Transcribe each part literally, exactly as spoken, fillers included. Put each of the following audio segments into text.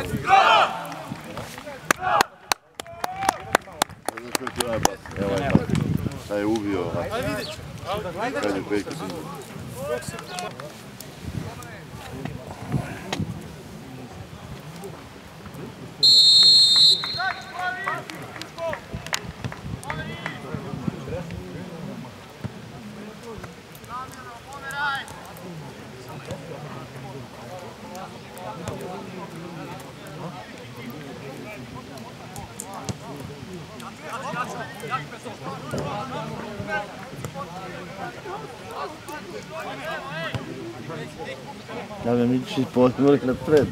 Šta je ubio ovaj? Kad je pejku si. Ja me mi ćeš podmori napred.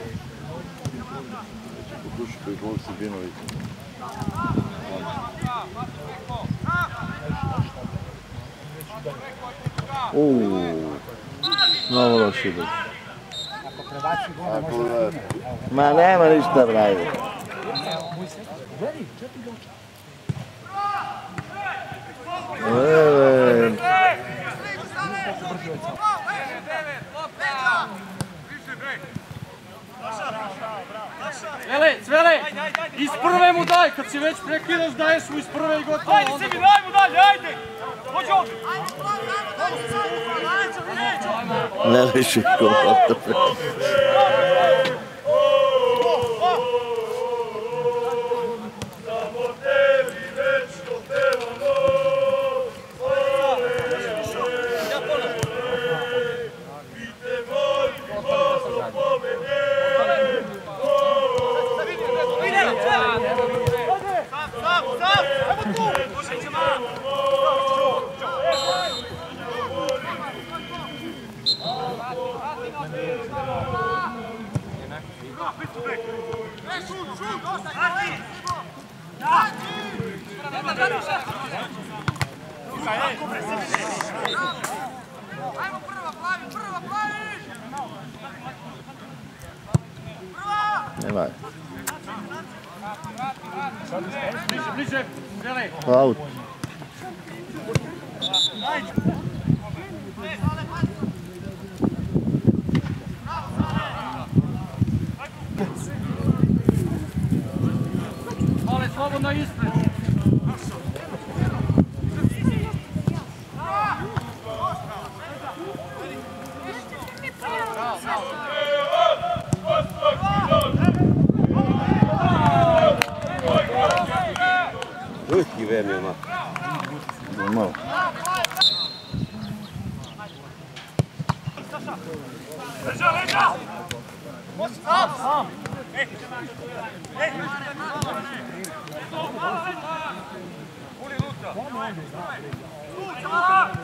Dušu koji gol Srbinović. Uuu, mnogo loši bih. Ma nema ništa brajde. Eee. Cvele, Cvele, iz prve mu daj, kad si već prekidaš daješ mu iz prve i gotovo. Ajde sebi, daj mu dalje, ajde! Hođi ovdje! Ne liši kovato. Nemaj. Bliže, bliže, Cvele. Aut. Ale slobodno ispred. Ruski vreme ima. Malo. Leđa, leđa! Sam, sam! Ej! Ej! Uli luta! Luta!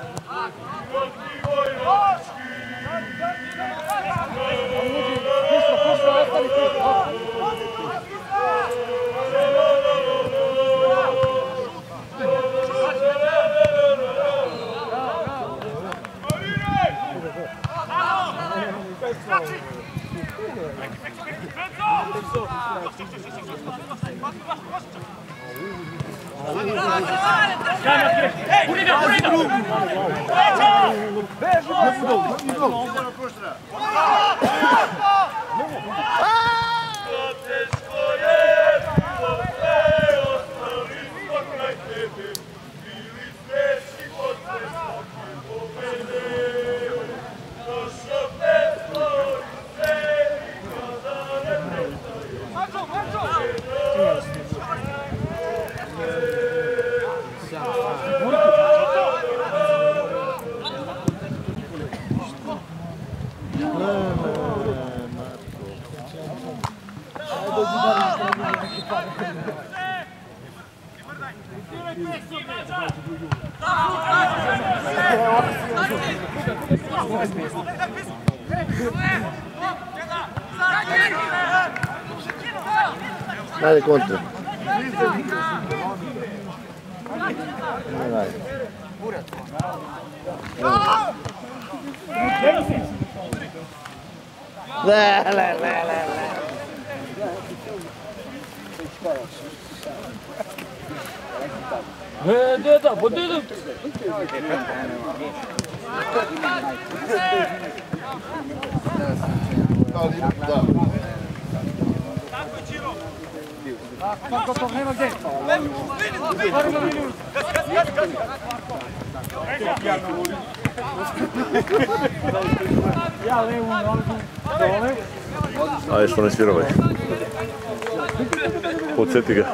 Dale contra. No, dale. La, la, la, la, la. E, deda, pa deda! Da li, da. Pa gotov, nema gdje. Otvorimo minut. Ja levu nogu dole. Ajde što ne svirovaj. Podsjeti ga.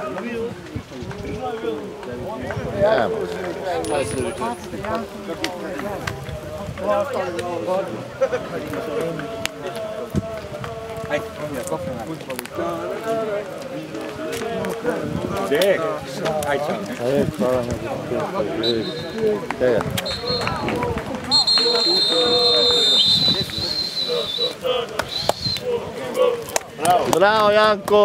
Ja, Gdje? Ajde. ajde, hvala na čega? Bravo, Janko!